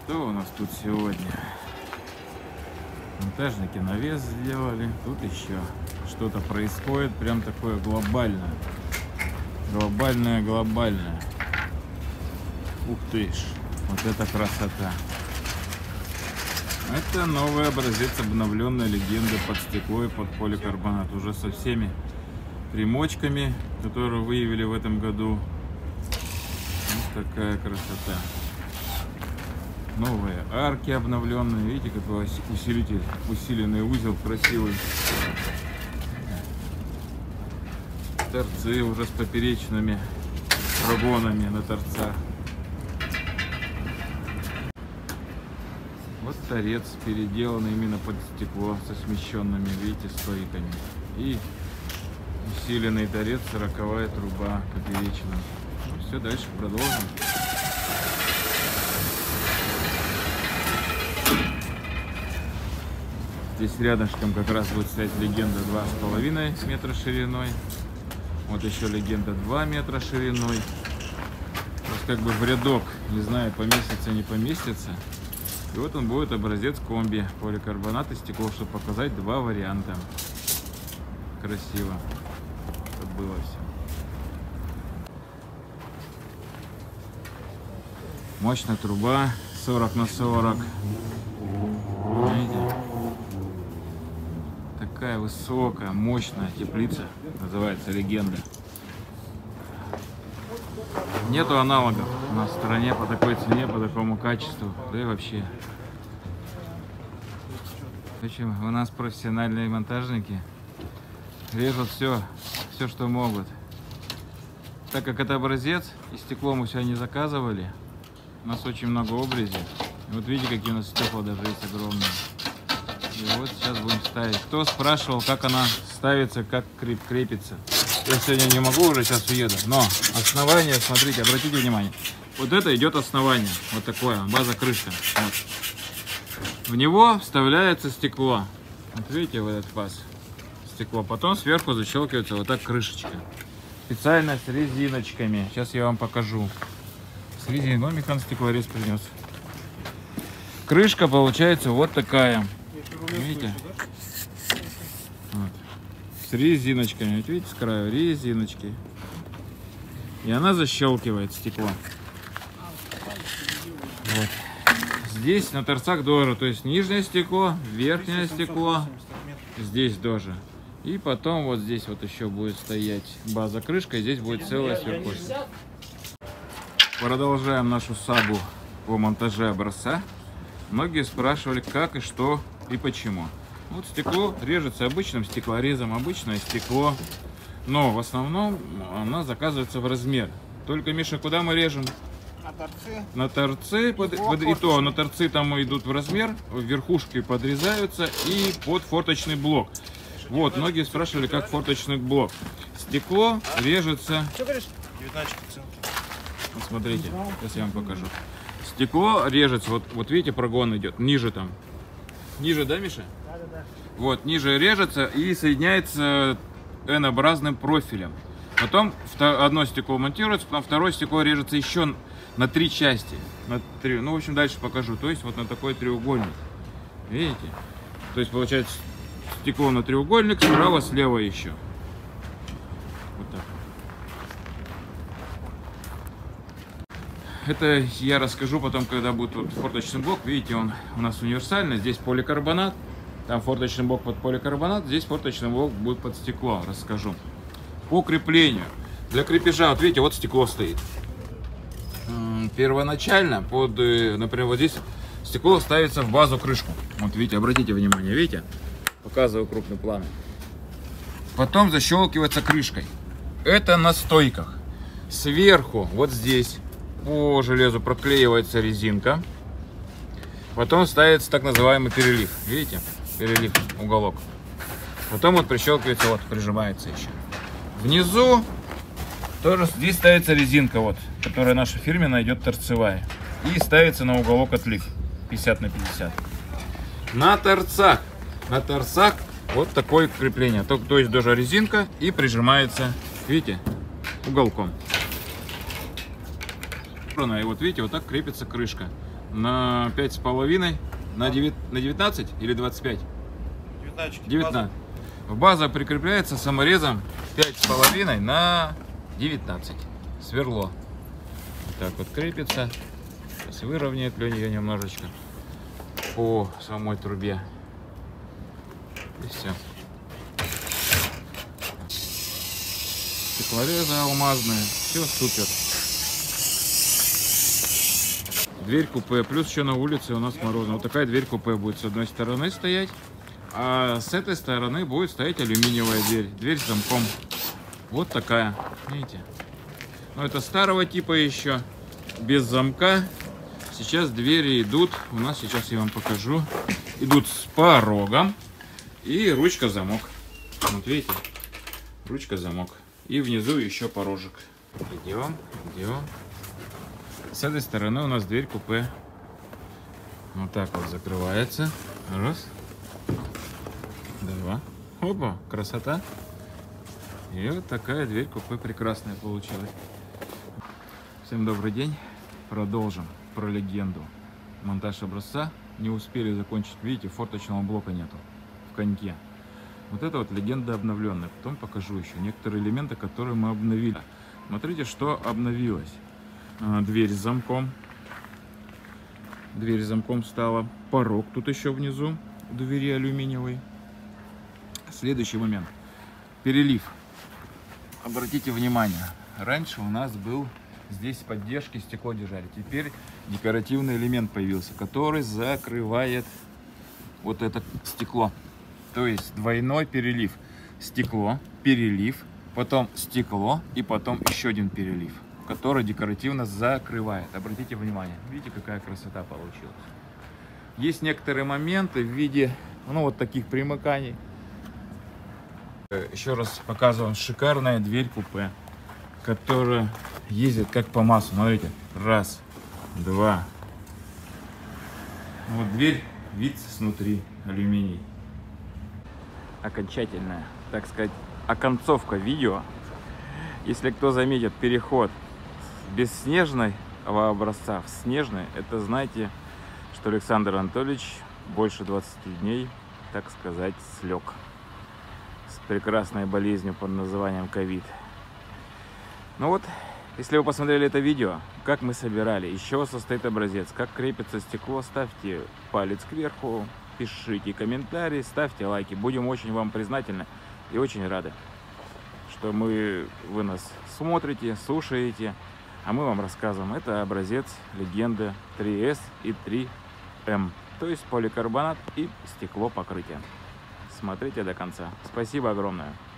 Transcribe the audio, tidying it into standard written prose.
Что у нас тут сегодня? Монтажники навес сделали. Тут еще что-то происходит. Прям такое глобальное. Глобальное. Ух ты ж. Вот это красота. Это новый образец обновленной легенды под стекло и под поликарбонат. Уже со всеми примочками, которые выявили в этом году. Вот такая красота. Новые арки обновленные. Видите, какой усилитель, усиленный узел красивый. Торцы уже с поперечными прогонами на торцах. Вот торец переделанный именно под стекло со смещенными, видите, стойками. И усиленный торец, 40-я труба поперечная. Ну, все, дальше продолжим. Здесь рядышком как раз будет стоять легенда 2,5 метра шириной. Вот еще легенда 2 метра шириной. Просто как бы в рядок, не знаю, поместится, не поместится. И вот он будет образец комби. Поликарбонат и стекло, чтобы показать два варианта. Красиво. Чтобы было все. Мощная труба 40 на 40. Видите? Такая высокая, мощная теплица. Называется легенда. Нету аналогов на стране по такой цене, по такому качеству. Да и вообще. В общем, у нас профессиональные монтажники режут все, что могут. Так как это образец, и стекло мы сегодня не заказывали, у нас очень много обрезей. И вот видите, какие у нас стекла даже есть огромные. И вот сейчас будем ставить. Кто спрашивал, как она ставится, как крепится? Я сегодня не могу, уже сейчас уеду. Но основание, смотрите, обратите внимание. Вот это идет основание. Вот такое, база-крышка. Вот. В него вставляется стекло. Вот видите, в этот паз. Стекло. Потом сверху защелкивается вот так крышечка. Специально с резиночками. Сейчас я вам покажу. С резиной. Ну, Михан стеклорез принес. Крышка получается вот такая. Видите? Вот. С резиночками. Вот видите, с краю резиночки. И она защелкивает стекло. Вот. Здесь на торцах тоже. То есть нижнее стекло, верхнее стекло. Здесь тоже. И потом вот здесь вот еще будет стоять база-крышка. И здесь будет целая сверхушка. Продолжаем нашу сагу по монтаже образца. Многие спрашивали, как и что и почему. Вот стекло режется обычным стеклорезом, обычное стекло. Но в основном она заказывается в размер. Только, Миша, куда мы режем? На торцы. На торцы. И то на торцы там идут в размер. Верхушки подрезаются и под форточный блок. Вот, многие спрашивали, как форточный блок. Стекло режется... Что говоришь? 19%. Вот смотрите, сейчас я вам покажу. Стекло режется, вот видите, прогон идет, ниже там. Ниже, да, Миша? Да. Вот, ниже режется и соединяется N-образным профилем. Потом одно стекло монтируется, потом второе стекло режется еще на 3 части. На 3. Ну, в общем, дальше покажу. То есть, вот на такой треугольник. Видите? То есть, получается, стекло на треугольник, справа, слева еще. Вот так. Это я расскажу потом, когда будет вот форточный блок. Видите, он у нас универсальный. Здесь поликарбонат. Там форточный блок под поликарбонат. Здесь форточный блок будет под стекло. Расскажу. По креплению. Для крепежа, вот видите, вот стекло стоит. Первоначально, например, вот здесь стекло ставится в базу крышку. Вот видите, обратите внимание, видите? Показываю крупный план. Потом защелкивается крышкой. Это на стойках. Сверху, вот здесь, по железу проклеивается резинка. Потом ставится так называемый перелив. Видите? Перелив, уголок. Потом вот прищелкивается, вот, прижимается еще. Внизу тоже здесь ставится резинка, вот, которая наша фирменная, идет торцевая. И ставится на уголок отлив. 50 на 50. На торцах вот такое крепление. То есть даже резинка и прижимается, видите, уголком. И вот видите, вот так крепится крышка. на 5,5, на 19 или 25? 19. 19. База прикрепляется саморезом 5,5 на 19. Сверло. Вот так вот крепится. Сейчас выровняет Леня ее немножечко по самой трубе. И все. Стеклорезы алмазные. Все супер. Дверь купе. Плюс еще на улице у нас морозно. Вот такая дверь купе будет с одной стороны стоять. А с этой стороны будет стоять алюминиевая дверь. Дверь с замком. Вот такая. Видите? Но это старого типа еще. Без замка. Сейчас двери идут. У нас сейчас я вам покажу. Идут с порогом. И ручка-замок. Вот видите? Ручка-замок. И внизу еще порожек. Идем. С этой стороны у нас дверь купе. Вот так вот закрывается. Раз. Два. Опа, красота. И вот такая дверь купе прекрасная получилась. Всем добрый день. Продолжим про легенду. Монтаж образца. Не успели закончить. Видите, форточного блока нету в коньке. Вот это вот легенда обновленная. Потом покажу еще некоторые элементы, которые мы обновили. Смотрите, что обновилось. Дверь с замком. Дверь с замком стала. Порог тут еще внизу. У двери алюминиевый. Следующий момент. Перелив. Обратите внимание. Раньше у нас был здесь поддержки, стекло держали. Теперь декоративный элемент появился, который закрывает вот это стекло. То есть двойной перелив. Стекло, перелив, потом стекло и потом еще один перелив, который декоративно закрывает. Обратите внимание. Видите, какая красота получилась. Есть некоторые моменты в виде вот таких примыканий. Еще раз показываю. Шикарная дверь купе, которая ездит как по маслу. Смотрите. Раз, два. Вот дверь, вид снутри, алюминий. Окончательная, так сказать, оконцовка видео. Если кто заметит переход с бесснежного образца в снежный, это знаете, что Александр Анатольевич больше 20 дней, так сказать, слег с прекрасной болезнью под названием ковид. Ну вот, если вы посмотрели это видео, как мы собирали, из чего состоит образец, как крепится стекло, ставьте палец кверху, пишите комментарии, ставьте лайки. Будем очень вам признательны и очень рады, что вы нас смотрите, слушаете, а мы вам рассказываем. Это образец легенды 3S и 3M, то есть поликарбонат и стекло покрытие. Смотрите до конца. Спасибо огромное.